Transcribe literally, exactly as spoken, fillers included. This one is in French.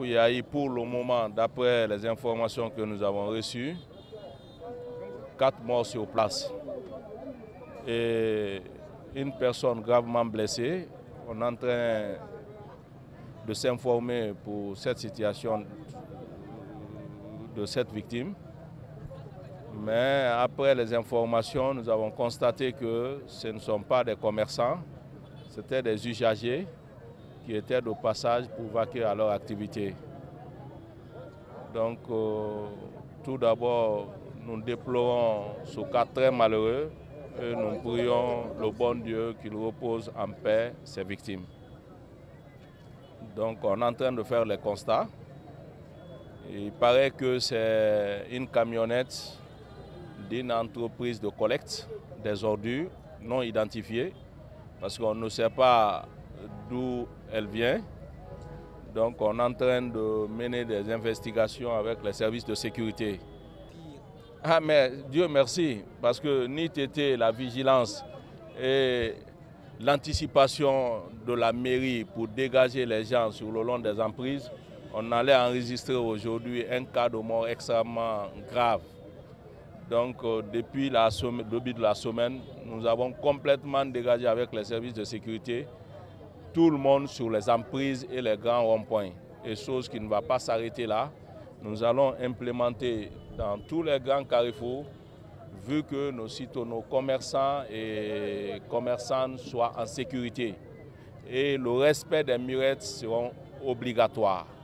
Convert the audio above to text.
il y a eu pour le moment, d'après les informations que nous avons reçues, quatre morts sur place et une personne gravement blessée. On est en train de s'informer pour cette situation de cette victime. Mais après les informations, nous avons constaté que ce ne sont pas des commerçants, c'était des usagers qui étaient de passage pour vaquer à leur activité. Donc, euh, tout d'abord, nous déplorons ce cas très malheureux et nous prions le bon Dieu qu'il repose en paix ses victimes. Donc, on est en train de faire les constats. Il paraît que c'est une camionnette d'une entreprise de collecte des ordures non identifiée, parce qu'on ne sait pas d'où elle vient. Donc on est en train de mener des investigations avec les services de sécurité. Ah mais Dieu merci, parce que n'eût été la vigilance et l'anticipation de la mairie pour dégager les gens sur le long des emprises, on allait enregistrer aujourd'hui un cas de mort extrêmement grave. Donc euh, depuis la semaine, le début de la semaine, nous avons complètement dégagé avec les services de sécurité tout le monde sur les emprises et les grands ronds-points. Et chose qui ne va pas s'arrêter là, nous allons implémenter dans tous les grands carrefours, vu que nos sites, nos commerçants et commerçantes soient en sécurité. Et le respect des murettes seront obligatoires.